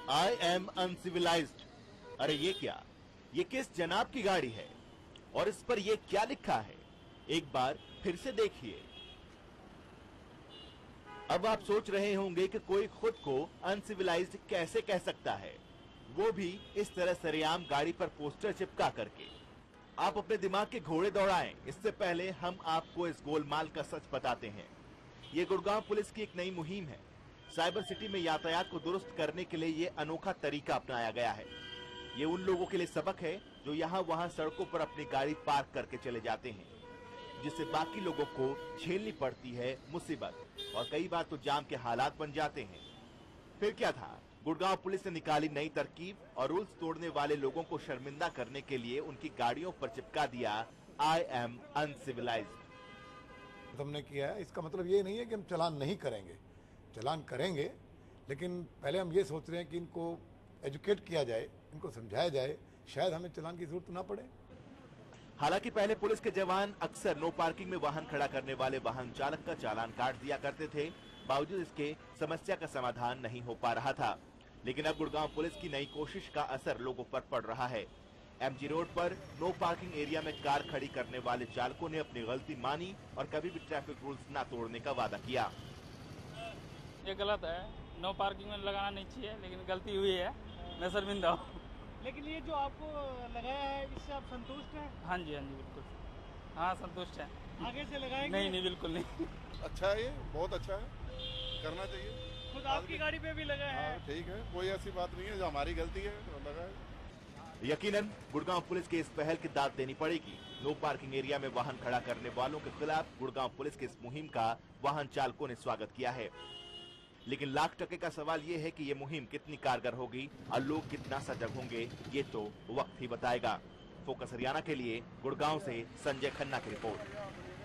I am uncivilised. अरे ये क्या, ये किस जनाब की गाड़ी है और इस पर ये क्या लिखा है? एक बार फिर से देखिए। अब आप सोच रहे होंगे कि कोई खुद को अनसिविलाइज्ड कैसे कह सकता है, वो भी इस तरह सरेआम गाड़ी पर पोस्टर चिपका करके। आप अपने दिमाग के घोड़े दौड़ाएं, इससे पहले हम आपको इस गोलमाल का सच बताते हैं। ये गुड़गांव पुलिस की एक नई मुहिम है। साइबर सिटी में यातायात को दुरुस्त करने के लिए ये अनोखा तरीका अपनाया गया है। ये उन लोगों के लिए सबक है जो यहाँ वहाँ सड़कों पर अपनी गाड़ी पार्क करके चले जाते हैं, जिससे बाकी लोगों को झेलनी पड़ती है मुसीबत और कई बार तो जाम के हालात बन जाते हैं। फिर क्या था, गुड़गांव पुलिस ने निकाली नई तरकीब और रूल्स तोड़ने वाले लोगों को शर्मिंदा करने के लिए उनकी गाड़ियों पर चिपका दिया आई एम अनसिविलाइज्ड। हमने किया है, इसका मतलब ये नहीं है कि हम चालान नहीं करेंगे, चालान करेंगे, लेकिन पहले हम ये सोच रहे हैं कि इनको एजुकेट किया जाए, इनको समझाया जाए, शायद हमें चालान की जरूरत ना पड़े। हालांकि पहले पुलिस के जवान अक्सर नो पार्किंग में वाहन खड़ा करने वाले वाहन चालक का चालान काट दिया करते थे, बावजूद इसके समस्या का समाधान नहीं हो पा रहा था। लेकिन अब गुड़गांव पुलिस की नई कोशिश का असर लोगों पर पड़ रहा है। एमजी रोड पर नो पार्किंग एरिया में कार खड़ी करने वाले चालकों ने अपनी गलती मानी और कभी भी ट्रैफिक रूल्स न तोड़ने का वादा किया। ये गलत है, नो पार्किंग में लगाना नहीं चाहिए, लेकिन गलती हुई है, मैं शर्मिंदा हूँ। लेकिन ये जो आपको लगाया है, इससे आप संतुष्ट हैं? हाँ जी बिल्कुल, हाँ संतुष्ट है। आगे से लगाएंगे? नहीं बिल्कुल नहीं। अच्छा है, ये बहुत अच्छा है, करना चाहिए। खुद आपकी गाड़ी पे भी लगा है? ठीक है, कोई ऐसी बात नहीं है, जो हमारी गलती है तो लगा है। यकीनन गुड़गांव पुलिस के इस पहल की दाद देनी पड़ेगी। नो पार्किंग एरिया में वाहन खड़ा करने वालों के खिलाफ गुड़गांव पुलिस की इस मुहिम का वाहन चालकों ने स्वागत किया है। लेकिन लाख टके का सवाल ये है कि ये मुहिम कितनी कारगर होगी और लोग कितना सजग होंगे, ये तो वक्त ही बताएगा। फोकस हरियाणा के लिए गुड़गांव से संजय खन्ना की रिपोर्ट।